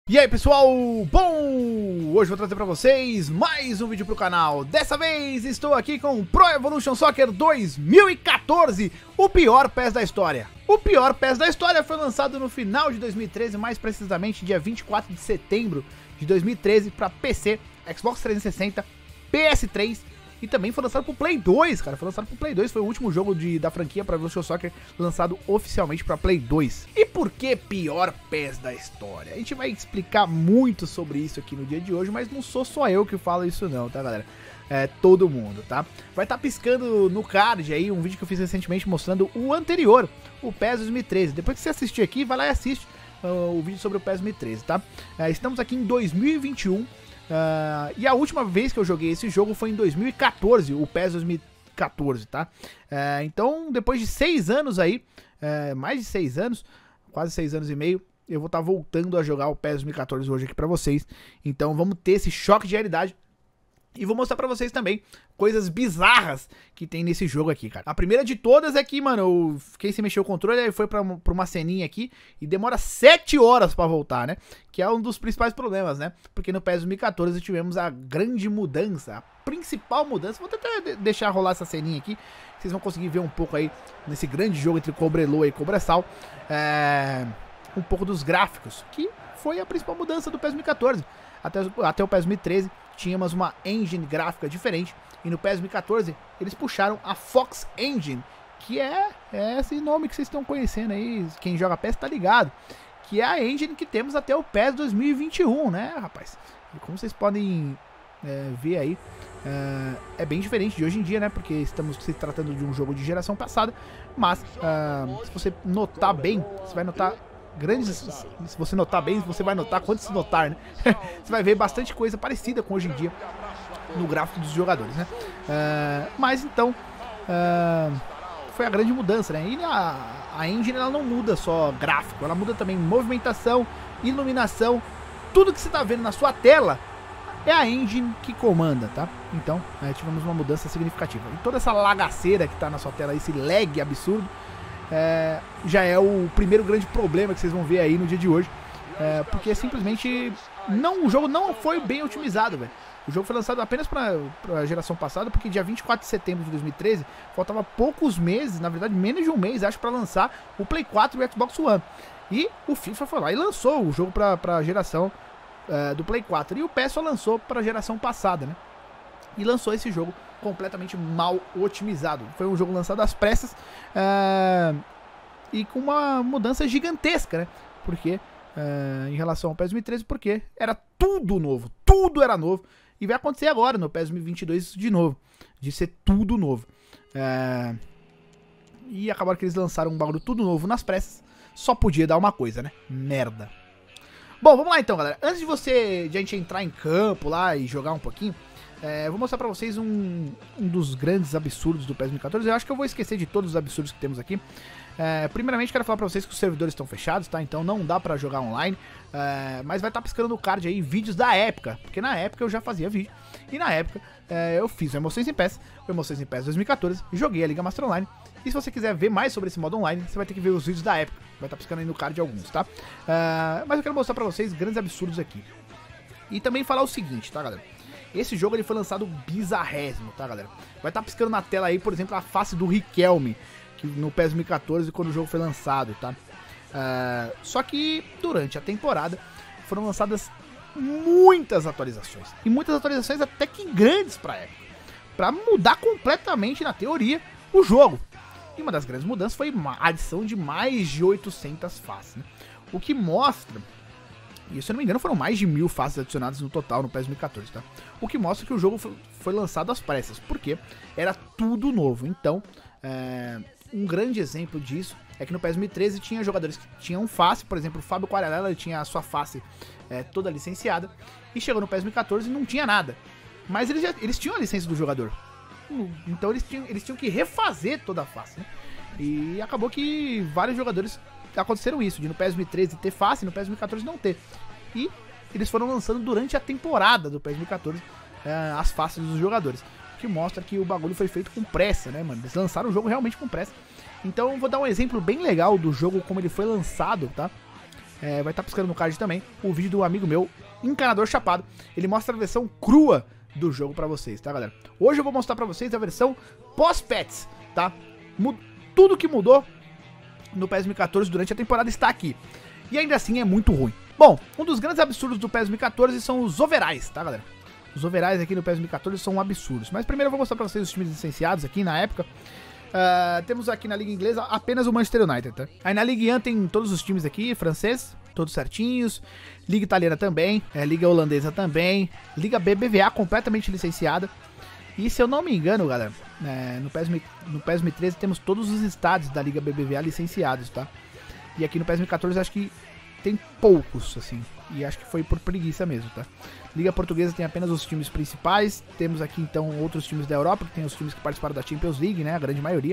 E aí pessoal, bom, hoje vou trazer pra vocês mais um vídeo pro canal. Dessa vez estou aqui com Pro Evolution Soccer 2014, o pior PES da história. O pior PES da história foi lançado no final de 2013, mais precisamente dia 24 de setembro de 2013 para PC, Xbox 360, PS3 e também foi lançado pro Play 2, cara. Foi lançado pro Play 2, foi o último jogo da franquia Pro Evolution Soccer lançado oficialmente pra Play 2. E por que pior PES da história? A gente vai explicar muito sobre isso aqui no dia de hoje, mas não sou só eu que falo isso não, tá galera? É todo mundo, tá? Vai estar piscando no card aí um vídeo que eu fiz recentemente mostrando o anterior, o PES 2013. Depois que você assistir aqui, vai lá e assiste o vídeo sobre o PES 2013, tá? Estamos aqui em 2021. E a última vez que eu joguei esse jogo foi em 2014, o PES 2014, tá? Então, depois de 6 anos aí, mais de 6 anos, quase 6 anos e meio, eu vou estar voltando a jogar o PES 2014 hoje aqui pra vocês. Então, vamos ter esse choque de realidade. E vou mostrar pra vocês também coisas bizarras que tem nesse jogo aqui, cara. A primeira de todas é que, mano, eu fiquei sem mexer o controle, aí foi pra uma ceninha aqui e demora 7 horas pra voltar, né? Que é um dos principais problemas, né? Porque no PES 2014 tivemos a grande mudança, a principal mudança. Vou tentar deixar rolar essa ceninha aqui, vocês vão conseguir ver um pouco aí nesse grande jogo entre Cobreloa e Cobressal. Um pouco dos gráficos, que foi a principal mudança do PES 2014. Até o PES 2013 tínhamos uma engine gráfica diferente, e no PES 2014 eles puxaram a Fox Engine, que é esse nome que vocês estão conhecendo aí, quem joga PES tá ligado, que é a engine que temos até o PES 2021, né, rapaz? E como vocês podem ver aí, é bem diferente de hoje em dia, né, porque estamos se tratando de um jogo de geração passada, mas se você notar bem, você vai notar se você notar bem, você vai notar quando se notar, né? Você vai ver bastante coisa parecida com hoje em dia no gráfico dos jogadores, né? Mas então foi a grande mudança, né? E a engine ela não muda só gráfico, ela muda também movimentação, iluminação, tudo que você está vendo na sua tela é a engine que comanda, tá? Então tivemos uma mudança significativa. E toda essa lagaceira que está na sua tela, esse lag absurdo, já é o primeiro grande problema que vocês vão ver aí no dia de hoje, porque simplesmente o jogo não foi bem otimizado, velho. O jogo foi lançado apenas para a geração passada, porque dia 24 de setembro de 2013 faltava poucos meses, na verdade menos de um mês, acho, para lançar o Play 4 e o Xbox One. E o FIFA foi lá e lançou o jogo para a geração do Play 4, e o PES só lançou para a geração passada, né? E lançou esse jogo completamente mal otimizado. Foi um jogo lançado às pressas e com uma mudança gigantesca, né? Porque em relação ao PES 2013, porque era tudo novo, tudo era novo. E vai acontecer agora no PES 2022 de novo, de ser tudo novo. E acabaram que eles lançaram um bagulho tudo novo nas pressas. Só podia dar uma coisa, né? Merda. Bom, vamos lá então, galera. Antes de a gente entrar em campo lá e jogar um pouquinho, vou mostrar pra vocês um dos grandes absurdos do PES 2014. Eu acho que eu vou esquecer de todos os absurdos que temos aqui. Primeiramente, quero falar pra vocês que os servidores estão fechados, tá? Então não dá pra jogar online. Mas vai estar piscando no card aí vídeos da época, porque na época eu já fazia vídeo. E na época eu fiz o Emoções em PES, o Emoções em PES 2014, joguei a Liga Master Online. E se você quiser ver mais sobre esse modo online, você vai ter que ver os vídeos da época. Vai estar piscando aí no card alguns, tá? Mas eu quero mostrar pra vocês grandes absurdos aqui. E também falar o seguinte, tá, galera? Esse jogo ele foi lançado bizarrésimo, tá, galera? Vai estar piscando na tela aí, por exemplo, a face do Riquelme, que no PES 2014, quando o jogo foi lançado, tá? Só que durante a temporada foram lançadas muitas atualizações. E muitas atualizações até que grandes pra época, pra mudar completamente, na teoria, o jogo. E uma das grandes mudanças foi a adição de mais de 800 faces, né? O que mostra... E se eu não me engano foram mais de 1000 faces adicionadas no total no PES 2014, tá? O que mostra que o jogo foi lançado às pressas, porque era tudo novo. Então, um grande exemplo disso é que no PES 2013 tinha jogadores que tinham face, por exemplo, o Fábio Quararella, ele tinha a sua face toda licenciada, e chegou no PES 2014 e não tinha nada. Mas eles tinham a licença do jogador. Então eles tinham que refazer toda a face, né? E acabou que vários jogadores aconteceram isso, de no PES 2013 ter face e no PES 2014 não ter. E eles foram lançando durante a temporada do PES 2014 as faces dos jogadores, o que mostra que o bagulho foi feito com pressa, né, mano? Eles lançaram o jogo realmente com pressa. Então eu vou dar um exemplo bem legal do jogo como ele foi lançado, tá? vai estar piscando no card também o vídeo do amigo meu, Encanador Chapado. Ele mostra a versão crua do jogo pra vocês, tá, galera? Hoje eu vou mostrar pra vocês a versão pós-pets, tá? Tudo que mudou no PES 2014 durante a temporada está aqui. E ainda assim é muito ruim. Bom, um dos grandes absurdos do PES 2014 são os overalls, tá, galera? Os overalls aqui no PES 2014 são absurdos. Mas primeiro eu vou mostrar pra vocês os times licenciados aqui na época. Temos aqui na Liga Inglesa apenas o Manchester United, tá? Aí na Ligue 1 tem todos os times aqui, francês, todos certinhos. Liga Italiana também, Liga Holandesa também. Liga BBVA completamente licenciada. E se eu não me engano, galera, no PES 2013 temos todos os estádios da Liga BBVA licenciados, tá? E aqui no PES 2014 acho que tem poucos, assim. E acho que foi por preguiça mesmo, tá? Liga Portuguesa tem apenas os times principais. Temos aqui, então, outros times da Europa, que tem os times que participaram da Champions League, né? A grande maioria.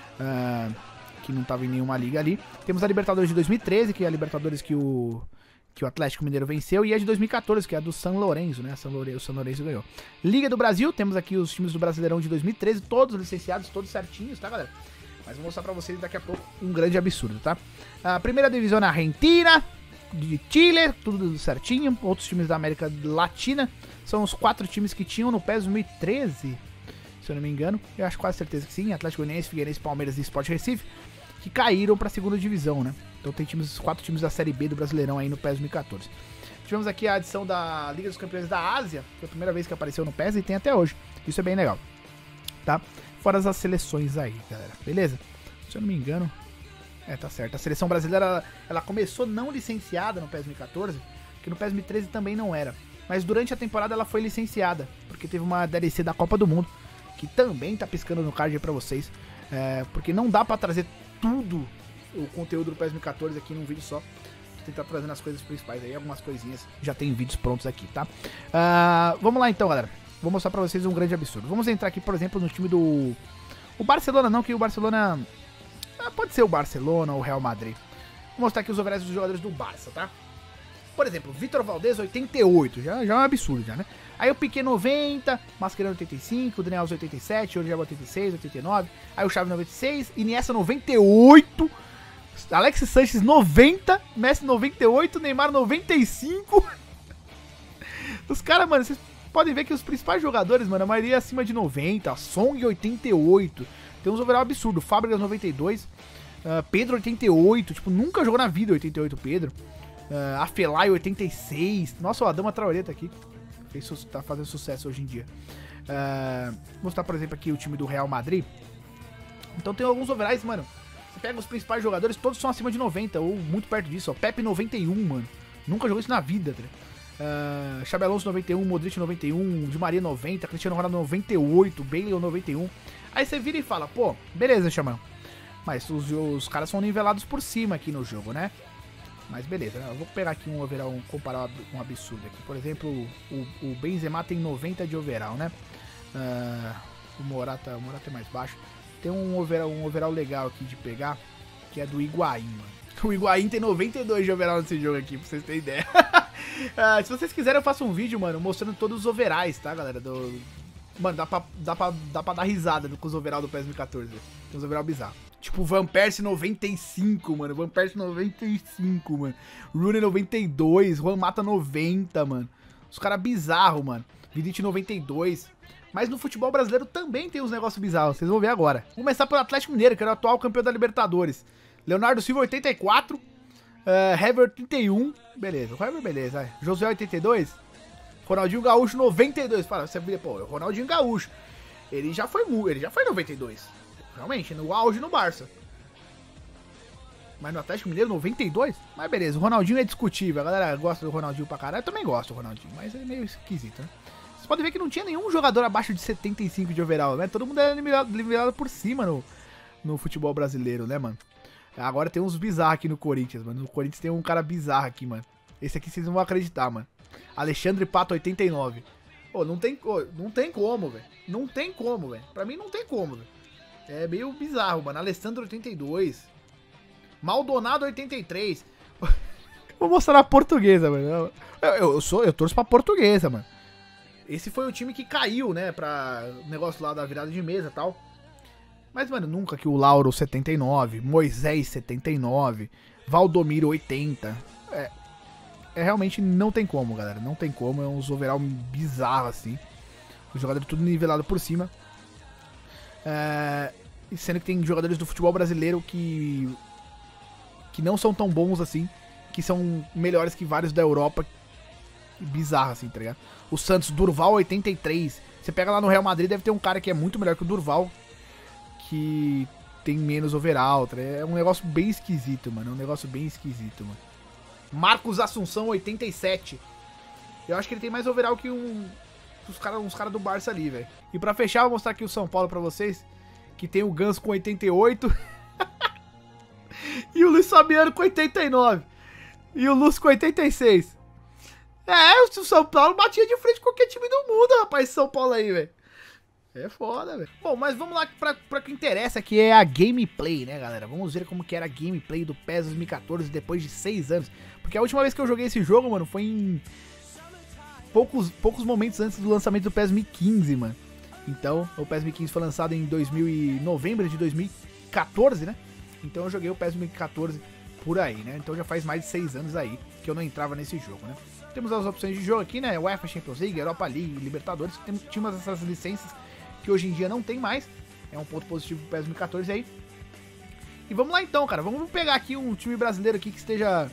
Que não tava em nenhuma liga ali. Temos a Libertadores de 2013, que é a Libertadores que o Atlético Mineiro venceu. E a de 2014, que é a do São Lourenço, né? O São Lourenço ganhou. Liga do Brasil, temos aqui os times do Brasileirão de 2013, todos licenciados, todos certinhos, tá, galera? Mas vou mostrar pra vocês daqui a pouco um grande absurdo, tá? A primeira divisão na Argentina, de Chile, tudo certinho. Outros times da América Latina. São os 4 times que tinham no PES 2013, se eu não me engano. Eu acho quase certeza que sim. Atlético Goianiense, Figueirense, Palmeiras e Sport Recife, que caíram pra segunda divisão, né? Então tem 4 times da Série B do Brasileirão aí no PES 2014. Tivemos aqui a adição da Liga dos Campeões da Ásia, que foi a primeira vez que apareceu no PES e tem até hoje. Isso é bem legal, tá? Fora as seleções aí, galera, beleza? Se eu não me engano, tá certo. A seleção brasileira, ela começou não licenciada no PES 2014, que no PES 2013 também não era. Mas durante a temporada ela foi licenciada, porque teve uma DLC da Copa do Mundo, que também tá piscando no card aí pra vocês. Porque não dá pra trazer tudo o conteúdo do PES 2014 aqui num vídeo só. Vou tentar trazendo as coisas principais aí, algumas coisinhas já tem vídeos prontos aqui, tá? Vamos lá então, galera. Vou mostrar pra vocês um grande absurdo. Vamos entrar aqui, por exemplo, no time do... O Barcelona não, que o Barcelona... pode ser o Barcelona ou o Real Madrid. Vou mostrar aqui os overalls dos jogadores do Barça, tá? Por exemplo, Vitor Valdez, 88. Já é um absurdo, já, né? Aí o Piquet, 90. Mascherano, 85. Daniel Alves, 87. Oriol, 86, 89. Aí o Xavi, 96. Iniesta, 98. Alexis Sanches, 90. Messi, 98. Neymar, 95. Os caras, mano, vocês podem ver que os principais jogadores, mano, a maioria é acima de 90. Song, 88. Tem uns overall absurdo. Fábricas, 92. Pedro, 88. Tipo, nunca jogou na vida 88 Pedro. Afelai, 86. Nossa, o Adama Traoré tá aqui. Tá fazendo sucesso hoje em dia. Vou mostrar, por exemplo, aqui o time do Real Madrid. Então tem alguns overalls, mano. Você pega os principais jogadores, todos são acima de 90, ou muito perto disso, ó. Pepe, 91, mano. Nunca jogou isso na vida, tá? Xabi Alonso, 91, Modric, 91, Di Maria, 90, Cristiano Ronaldo, 98, Bale, 91. Aí você vira e fala, pô, beleza, Xamã. Mas os caras são nivelados por cima aqui no jogo, né? Mas beleza, eu vou pegar aqui um overall, comparar um absurdo aqui. Por exemplo, o Benzema tem 90 de overall, né? O Morata é mais baixo. Tem um overall legal aqui de pegar, que é do Higuaín, mano. O Higuaín tem 92 de overall nesse jogo aqui, pra vocês terem ideia. Se vocês quiserem, eu faço um vídeo, mano, mostrando todos os overalls, tá, galera? Mano, dá pra dar risada com os overall do PES 2014. Tem uns overall bizarros. Tipo, Van Persie 95, mano. Van Persie 95, mano. Rooney 92. Juan Mata 90, mano. Os caras bizarros, mano. Vidic 92. Mas no futebol brasileiro também tem uns negócios bizarros. Vocês vão ver agora. Vamos começar pelo Atlético Mineiro, que era o atual campeão da Libertadores. Leonardo Silva 84. Hever 31. Beleza, o Hever beleza. Josué 82. Ronaldinho Gaúcho 92. Fala, você vê, pô, o Ronaldinho Gaúcho. Ele já foi 92. Realmente, no auge no Barça. Mas no Atlético Mineiro 92? Mas beleza, o Ronaldinho é discutível. A galera gosta do Ronaldinho pra caralho. Eu também gosto do Ronaldinho, mas é meio esquisito, né? Vocês podem ver que não tinha nenhum jogador abaixo de 75 de overall, né? Todo mundo era nivelado por cima no futebol brasileiro, né, mano? Agora tem uns bizarros aqui no Corinthians, mano. No Corinthians tem um cara bizarro aqui, mano. Esse aqui vocês não vão acreditar, mano. Alexandre Pato, 89. Pô, não tem como, velho. Não tem como, velho. Pra mim não tem como, velho. É meio bizarro, mano. Alessandro, 82. Maldonado, 83. Vou mostrar a portuguesa, mano. Eu torço pra portuguesa, mano. Esse foi o time que caiu, né, pra negócio lá da virada de mesa e tal. Mas, mano, nunca que o Lauro, 79. Moisés, 79. Valdomiro, 80. realmente não tem como, galera. Não tem como, é uns overall bizarro assim. O jogador tudo nivelado por cima. Sendo que tem jogadores do futebol brasileiro que não são tão bons assim, que são melhores que vários da Europa. Bizarro assim, tá ligado? O Santos, Durval 83. Você pega lá no Real Madrid, deve ter um cara que é muito melhor que o Durval, que tem menos overall, tá? É um negócio bem esquisito, mano. É um negócio bem esquisito, mano. Marcos Assunção 87. Eu acho que ele tem mais overall que uns caras do Barça ali, velho. E pra fechar, eu vou mostrar aqui o São Paulo pra vocês, que tem o Ganso com 88 e o Luiz Fabiano com 89 e o Lúcio com 86. O São Paulo batia de frente com qualquer time do mundo, rapaz, esse São Paulo aí, velho. É foda, velho. Bom, mas vamos lá pra que interessa, que é a gameplay, né, galera? Vamos ver como que era a gameplay do PES 2014 depois de 6 anos. Porque a última vez que eu joguei esse jogo, mano, foi em poucos momentos antes do lançamento do PES 2015, mano. Então, o PES 2015 foi lançado em novembro de 2014, né? Então eu joguei o PES 2014 por aí, né? Então já faz mais de 6 anos aí que eu não entrava nesse jogo, né? Temos as opções de jogo aqui, né? UEFA Champions League, Europa League, Libertadores. Tínhamos essas licenças que hoje em dia não tem mais. É um ponto positivo pro PES 2014 aí. E vamos lá então, cara. Vamos pegar aqui um time brasileiro aqui que esteja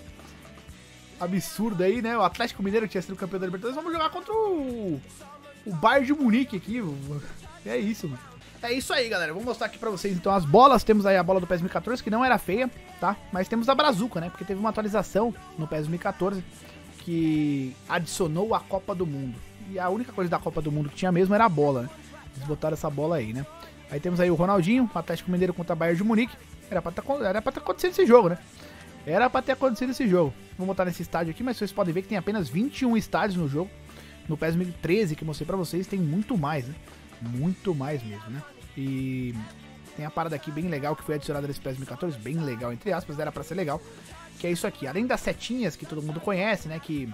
absurdo aí, né? O Atlético Mineiro tinha sido campeão da Libertadores. Vamos jogar contra o Bayern de Munique aqui. É isso, mano. É isso aí, galera. Vou mostrar aqui pra vocês então as bolas. Temos aí a bola do PES 2014, que não era feia, tá? Mas temos a Brazuca, né? Porque teve uma atualização no PES 2014 que adicionou a Copa do Mundo. E a única coisa da Copa do Mundo que tinha mesmo era a bola, né? Eles botaram essa bola aí, né? Aí temos aí o Ronaldinho, o Atlético Mineiro contra a Bayern de Munique. Era pra ter acontecido esse jogo, né? Era pra ter acontecido esse jogo. Vou botar nesse estádio aqui, mas vocês podem ver que tem apenas 21 estádios no jogo. No PES 2013, que eu mostrei pra vocês, tem muito mais, né? Muito mais mesmo, né? E tem a parada aqui bem legal que foi adicionada nesse PES 2014, bem legal, entre aspas, era pra ser legal. Que é isso aqui, além das setinhas que todo mundo conhece, né? Que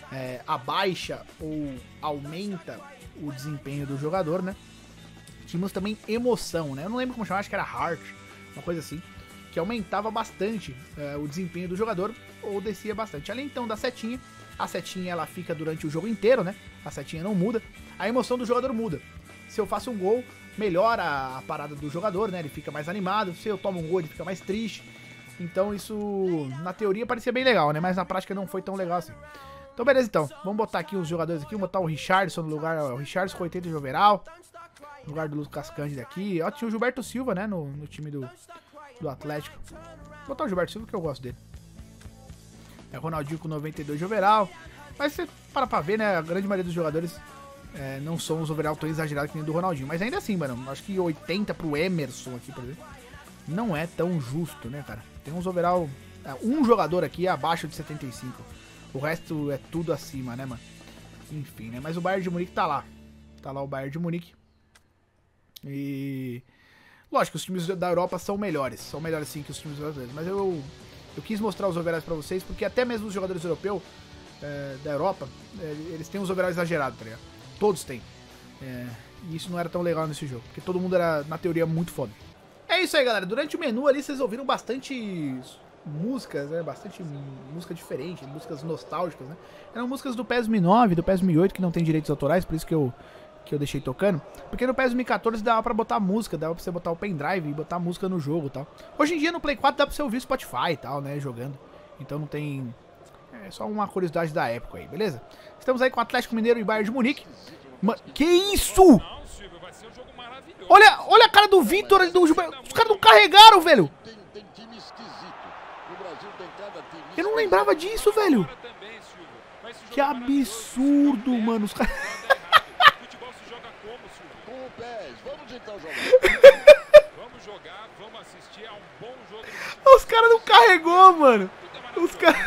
abaixa ou aumenta o desempenho do jogador, né? Tínhamos também emoção, né? Eu não lembro como chamar, acho que era Heart, uma coisa assim. Que aumentava bastante o desempenho do jogador ou descia bastante. Além então da setinha, a setinha ela fica durante o jogo inteiro, né? A setinha não muda, a emoção do jogador muda. Se eu faço um gol, melhora a parada do jogador, né? Ele fica mais animado. Se eu tomo um gol, ele fica mais triste. Então isso, na teoria, parecia bem legal, né? Mas na prática não foi tão legal assim. Então beleza, então. Vamos botar aqui os jogadores aqui. Vamos botar o Richarlison no lugar. O Richarlison com 80 de overall. No lugar do Lucas Cândido aqui. Ó, tinha o Gilberto Silva, né? No time do Atlético. Vou botar o Gilberto Silva que eu gosto dele. É o Ronaldinho com 92 de overall. Mas você para pra ver, né? A grande maioria dos jogadores não são os overall tão exagerados que nem do Ronaldinho. Mas ainda assim, mano. Acho que 80 pro Emerson aqui, por exemplo. Não é tão justo, né, cara? Tem uns overall... um jogador aqui é abaixo de 75. O resto é tudo acima, né, mano? Enfim, né? Mas o Bayern de Munique tá lá. Tá lá o Bayern de Munique. E... lógico, os times da Europa são melhores. São melhores sim que os times brasileiros. Mas eu quis mostrar os overalls pra vocês, porque até mesmo os jogadores europeus da Europa, eles têm uns overalls exagerados, tá ligado? Todos têm. E isso não era tão legal nesse jogo, porque todo mundo era, na teoria, muito foda. É isso aí, galera. Durante o menu ali, vocês ouviram bastante músicas, né? Bastante música diferente, músicas nostálgicas, né? Eram músicas do PES 2009, do PES 2008, que não tem direitos autorais, por isso que eu deixei tocando. Porque no PES 2014 dava pra botar música, dava pra você botar o pendrive e botar música no jogo e tal. Hoje em dia no Play 4 dá pra você ouvir Spotify e tal, né? Jogando. Então não tem... é só uma curiosidade da época aí, beleza? Estamos aí com o Atlético Mineiro e Bayern de Munique. Que isso? Olha a cara do Vitor e do Gilberto. Os caras não carregaram, velho. Eu não lembrava disso, velho. Que absurdo, mano. Os caras... os caras não carregou, mano. Os caras...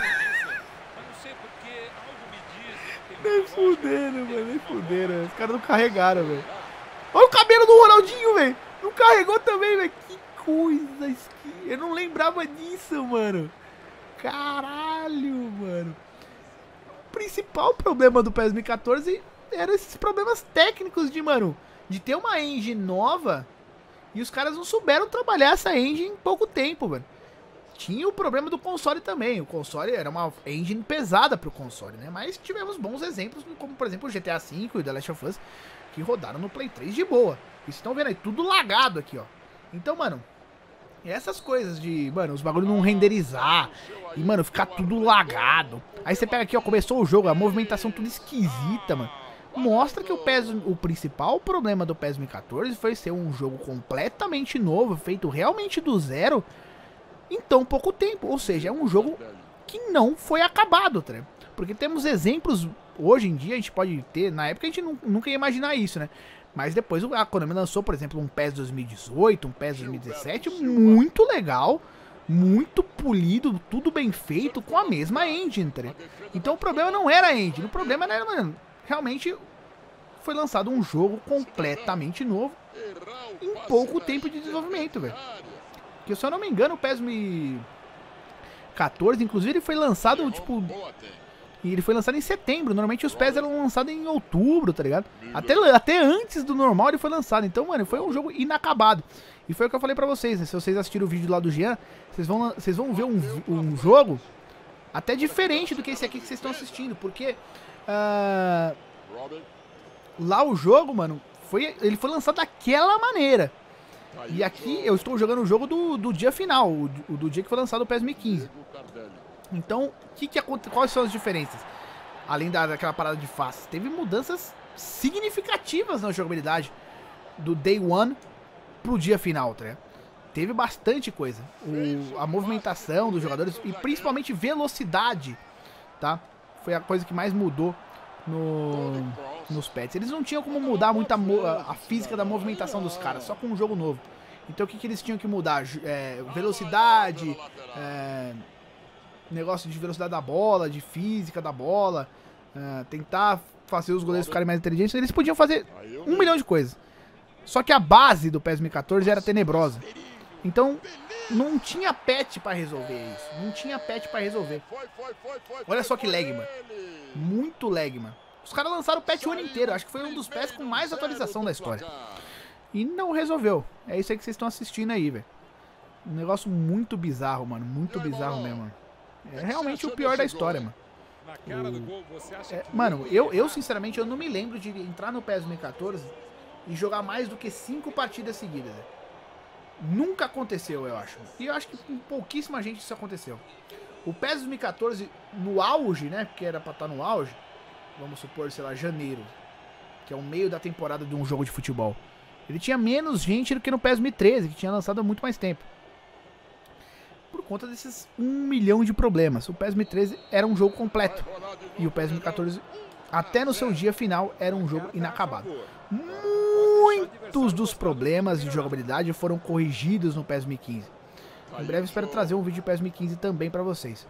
nem fuderam, mano. Nem fuderam. Os caras não carregaram, velho. Olha o cabelo do Ronaldinho, velho. Não carregou também, velho. Que coisa esquisita. Eu não lembrava disso, mano. Caralho, mano. O principal problema do PES 2014 eram esses problemas técnicos de ter uma engine nova e os caras não souberam trabalhar essa engine em pouco tempo, mano. tinha o problema do console também. O console era uma engine pesada pro console, né? Mas tivemos bons exemplos, como por exemplo o GTA V e o The Last of Us, que rodaram no Play 3 de boa. Vocês estão vendo aí, tudo lagado aqui, ó. Então, mano, essas coisas de, mano, os bagulhos não renderizar e, mano, ficar tudo lagado. Aí você pega aqui, ó, começou o jogo, a movimentação tudo esquisita, mano. Mostra que o principal problema do PES 2014 foi ser um jogo completamente novo, feito realmente do zero, em tão pouco tempo. Ou seja, é um jogo que não foi acabado, tá? Porque temos exemplos, hoje em dia a gente pode ter, na época a gente nunca ia imaginar isso, né? Mas depois a Konami lançou, por exemplo, um PES 2018, um PES 2017, muito legal, muito polido, tudo bem feito, com a mesma engine, tá? Então o problema não era a engine, o problema era, mano, realmente foi lançado um jogo completamente novo em pouco tempo de desenvolvimento, velho. Que se eu não me engano, o PES 2014, inclusive, ele foi lançado, tipo... E ele foi lançado em setembro. Normalmente os PES eram lançados em outubro, tá ligado? Até antes do normal ele foi lançado. Então, mano, foi um jogo inacabado. E foi o que eu falei pra vocês, né? Se vocês assistiram o vídeo lá do Jean, vocês vão ver um jogo até diferente do que esse aqui que vocês estão assistindo. Porque lá o jogo, mano, ele foi lançado daquela maneira. E aqui eu estou jogando o jogo do dia final, do dia que foi lançado o PES 2015. Então, quais são as diferenças? Além daquela parada de faces, teve mudanças significativas na jogabilidade do Day One pro dia final, tá? Teve bastante coisa. A movimentação dos jogadores e principalmente velocidade, tá? Foi a coisa que mais mudou nos patches. Eles não tinham como mudar muito a física da movimentação dos caras, só com um jogo novo. Então o que eles tinham que mudar? Velocidade, negócio de velocidade da bola, de física da bola, tentar fazer os goleiros ficarem mais inteligentes. Eles podiam fazer 1 milhão de coisas. Só que a base do PES 2014 era tenebrosa. Então não tinha patch pra resolver isso. Não tinha patch pra resolver. Olha só que lag, mano. Muito lag, mano. Os caras lançaram o patch o ano inteiro. Acho que foi um dos PES com mais atualização da história. E não resolveu. É isso aí que vocês estão assistindo aí, velho. Um negócio muito bizarro, mano. Muito bizarro mesmo, mano. É realmente o pior da história, mano. Mano, eu sinceramente eu não me lembro de entrar no PES 2014 e jogar mais do que 5 partidas seguidas. Nunca aconteceu, eu acho. E eu acho que com pouquíssima gente isso aconteceu. O PES 2014 no auge, né? Porque era pra estar no auge. Vamos supor, sei lá, janeiro. Que é o meio da temporada de um jogo de futebol. Ele tinha menos gente do que no PES 2013, que tinha lançado há muito mais tempo. Por conta desses 1 milhão de problemas. O PES 2013 era um jogo completo. E o PES 2014, até no seu dia final, era um jogo inacabado. Muitos dos problemas de jogabilidade foram corrigidos no PES 2015. Em breve espero trazer um vídeo de PES 2015 também pra vocês.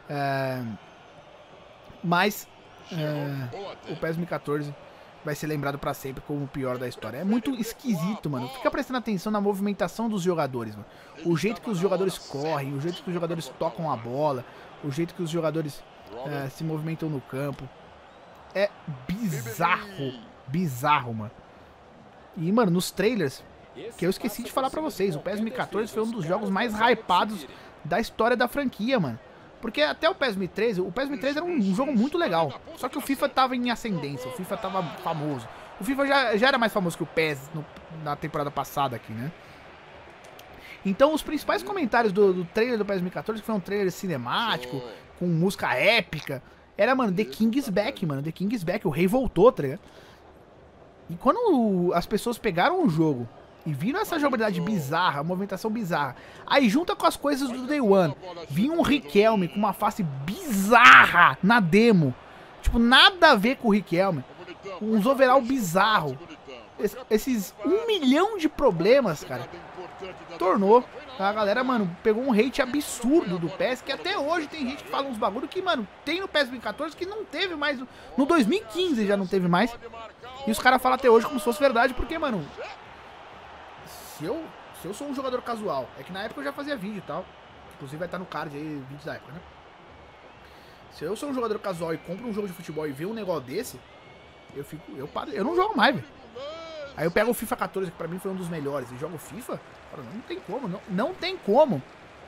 O PES 2014 vai ser lembrado pra sempre como o pior da história. É muito esquisito, mano. Fica prestando atenção na movimentação dos jogadores, mano. O jeito que os jogadores correm, o jeito que os jogadores tocam a bola, o jeito que os jogadores se movimentam no campo. É bizarro. Bizarro, mano. E, mano, nos trailers, que eu esqueci de falar pra vocês, o PES 2014 foi um dos jogos mais hypados da história da franquia, mano. Porque até o PES 2013 era um jogo muito legal. Só que o FIFA tava em ascendência, o FIFA tava famoso. O FIFA já era mais famoso que o PES na temporada passada aqui, né? Então os principais comentários do trailer do PES 2014, que foi um trailer cinemático, com música épica, era, mano, The King is Back, mano. The King is Back, o rei voltou, tá ligado? E quando as pessoas pegaram o jogo e viram essa jogabilidade bizarra, a movimentação bizarra, aí junta com as coisas do Day One, vinha um Riquelme com uma face bizarra na demo, tipo, nada a ver com o Riquelme, uns overall bizarro, esses 1 milhão de problemas, cara, tornou a galera, mano, pegou um hate absurdo do PES, que até hoje tem gente que fala uns bagulho que, mano, tem no PES 2014 que não teve mais, no 2015 já não teve mais, e os caras falam até hoje como se fosse verdade, porque, mano, se eu sou um jogador casual, é que na época eu já fazia vídeo e tal, inclusive vai estar no card aí, vídeos da época, né? Se eu sou um jogador casual e compro um jogo de futebol e ver um negócio desse, eu não jogo mais, velho. Aí eu pego o FIFA 14, que pra mim foi um dos melhores, e jogo FIFA, cara, não tem como, não tem como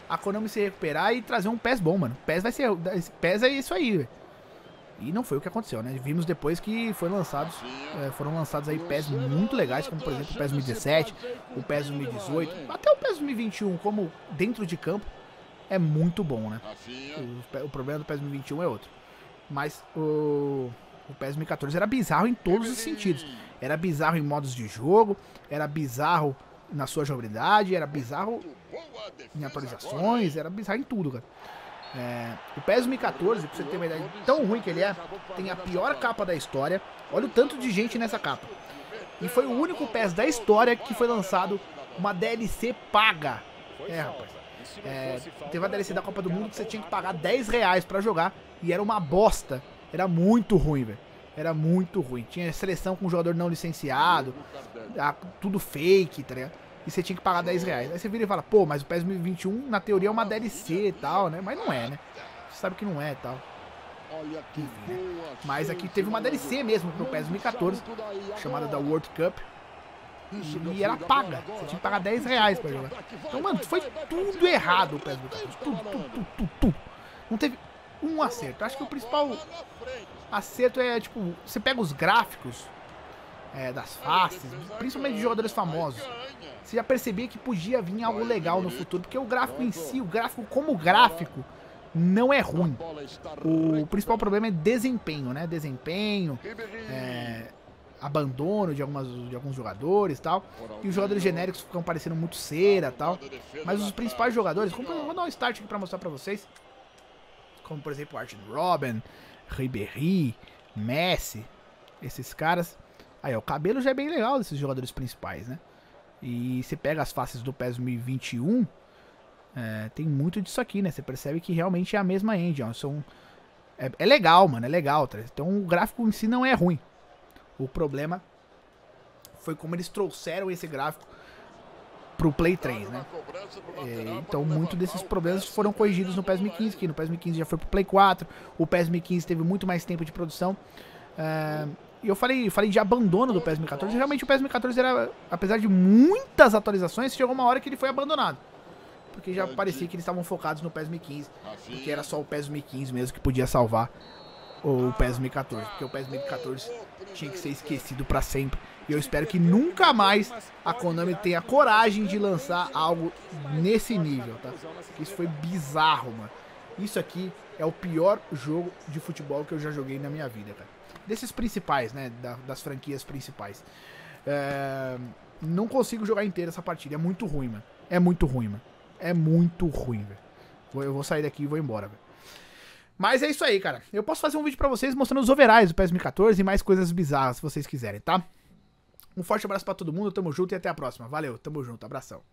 a Konami se recuperar e trazer um PES bom, mano. PES vai ser... PES é isso aí, velho. E não foi o que aconteceu, né? Vimos depois que foram lançados aí PES muito legais, como por exemplo o PES 2017, o PES 2018, até o PES 2021, como dentro de campo, é muito bom, né? O problema do PES 2021 é outro. Mas o PES 2014 era bizarro em todos os sentidos. Era bizarro em modos de jogo, era bizarro na sua jogabilidade, era bizarro em atualizações, era bizarro em tudo, cara. O PES 2014, pra você ter uma ideia tão ruim que ele é, tem a pior capa da história. Olha o tanto de gente nessa capa. E foi o único PES da história que foi lançado uma DLC paga. Rapaz. Teve a DLC da Copa do Mundo que você tinha que pagar R$10 pra jogar. E era uma bosta. Era muito ruim, velho. Era muito ruim. Tinha seleção com jogador não licenciado. Tudo fake, tá ligado? E você tinha que pagar R$10. Aí você vira e fala, pô, mas o PES 2021 na teoria é uma DLC e tal, né? Mas não é, né? Você sabe que não é e tal. Enfim, né? Mas aqui teve uma DLC mesmo pro PES 2014, chamada da World Cup. E era paga. Você tinha que pagar R$10 pra jogar. Então, mano, foi tudo errado o PES 2014. Tudo. Não teve um acerto. Acho que o principal acerto é, tipo, você pega os gráficos das faces, principalmente de jogadores famosos. Você já percebia que podia vir algo legal no futuro, porque o gráfico em si, o gráfico como gráfico, não é ruim. O principal problema é desempenho, né? Desempenho, abandono de alguns jogadores e tal. E os jogadores genéricos ficam parecendo muito cera e tal. Mas os principais jogadores, vou dar um start aqui pra mostrar pra vocês. Como por exemplo Arjen Robben, Ribéry, Messi, esses caras. Aí, ó, o cabelo já é bem legal desses jogadores principais, né? E você pega as faces do PES 2021, tem muito disso aqui, né? Você percebe que realmente é a mesma engine, ó. É legal, mano, é legal. Tá? Então o gráfico em si não é ruim. O problema foi como eles trouxeram esse gráfico pro Play 3, né? Então muitos desses problemas foram corrigidos no PES 2015, que no PES 2015 já foi pro Play 4. O PES 2015 teve muito mais tempo de produção. E eu falei de abandono do PES 2014. Realmente o PES 2014 era, apesar de muitas atualizações, chegou uma hora que ele foi abandonado. Porque já parecia que eles estavam focados no PES 2015. Porque era só o PES 2015 mesmo que podia salvar o PES 2014. Porque o PES 2014 tinha que ser esquecido pra sempre. E eu espero que nunca mais a Konami tenha coragem de lançar algo nesse nível, tá? Isso foi bizarro, mano. Isso aqui é o pior jogo de futebol que eu já joguei na minha vida, cara. Desses principais, né? Das franquias principais. Não consigo jogar inteira essa partida. É muito ruim, mano. É muito ruim, mano. É muito ruim, velho. Eu vou sair daqui e vou embora, velho. Mas é isso aí, cara. Eu posso fazer um vídeo pra vocês mostrando os overalls do PES 2014 e mais coisas bizarras, se vocês quiserem, tá? Um forte abraço pra todo mundo, tamo junto e até a próxima. Valeu, tamo junto, abração.